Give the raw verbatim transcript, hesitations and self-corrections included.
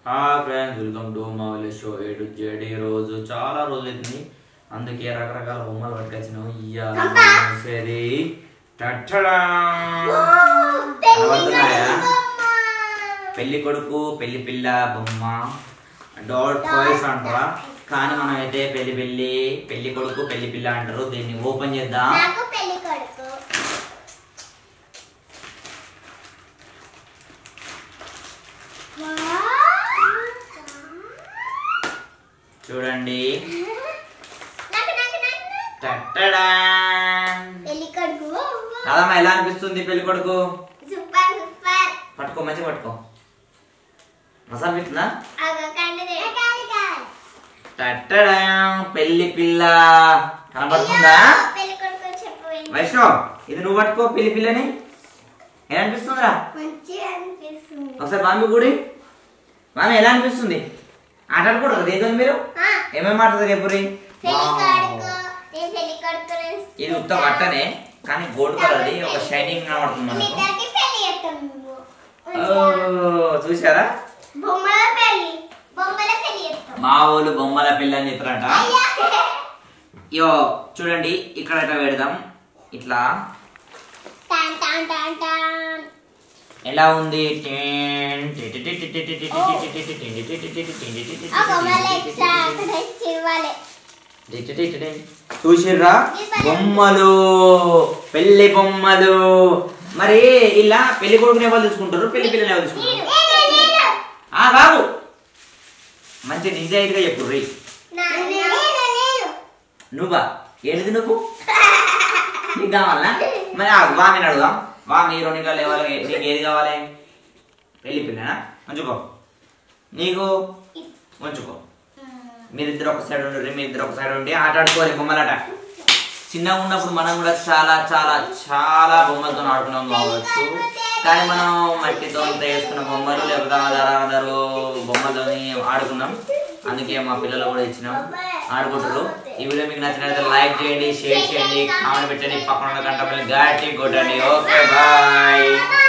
Hi friends, welcome to మా village show A to Z. ఈ రోజు చాలా రోజులు అవుతుంది, అందుకే రకరకాల బొమ్మలు పట్టుకొచ్చినాం. సరే పెళ్లి కొడుకు పెళ్లి పిల్ల బొమ్మ డాట్ టాయ్స్ అంటారా, కానీ మనం అయితే పెళ్లి పెళ్లి పెళ్లి కొడుకు పెళ్లి పిల్ల అంటారు. దీన్ని ఓపెన్ చేద్దాం. చూడండి, అదమ్మా ఎలా అనిపిస్తుంది పెళ్లి కొడుకు? పట్టుకో, మంచిగా పట్టుకో. మసాలా పెట్టున్నా. పెళ్లి పిల్ల కనబడుతుందా? వైష్ణవ్, ఇది నువ్వు పట్టుకో పెళ్లి పిల్లని. ఎలా అనిపిస్తుందిరా? ఒకసారి మామి గుడి మామి ఎలా అనిపిస్తుంది? ఆట ఆడుకుంటారు దేంతో మీరు? ఏమేమి ఆడుతుంది రేపు? ఇది ఉత్త బట్టనే, కానీ గోల్డ్ కలర్ ఒక షైనింగ్ కనబడుతుంది మనకు. చూసారా, మా ఊళ్ళు బొమ్మల పెళ్లి అని చెప్పారంట. యో చూడండి, ఇక్కడ ఇట్లా పెడదాం. ఇట్లా ఎలా ఉంది? చూసిర్రా బొమ్మలు, పెళ్లి బొమ్మలు. మరి ఇలా పెళ్లి కొడుకునే వాళ్ళు తీసుకుంటారు, పెళ్లి పిల్లని ఎవరు తీసుకుంటారు? ఆ బాబు మంచి నిజాయితీగా చెప్పు రీ. నువ్వా? ఏంటిది నువ్వు? నీకు కావాలా? మరి వామిని అడుగుదాం. వామి రెండు లేవాలి. నీకు ఏది కావాలి? పెళ్లి పిల్లనా? ఉంచుకో. నీకు ఉంచుకో. మీరిద్దరు ఒక సైడ్ ఉండి మీరిద్దరు ఒక సైడ్ ఉండి ఆట ఆడుకోవాలి బొమ్మలాట. చిన్నగా ఉన్నప్పుడు మనం కూడా చాలా చాలా చాలా బొమ్మలతో ఆడుకున్నాం కావచ్చు, కానీ మనం మట్టితో వేసుకున్న బొమ్మలు లేకపోతే అందరూ బొమ్మలతో ఆడుకున్నాం. అందుకే మా పిల్లలు కూడా ఇచ్చినాం, ఆడుకుంటారు. ఈ వీడియో మీకు నచ్చినట్లయితే లైక్ చేయండి, షేర్ చేయండి, కామెంట్ పెట్టండి, పక్కన ఉన్న గంట మళ్ళీ గట్టి కొట్టండి. Okay bye.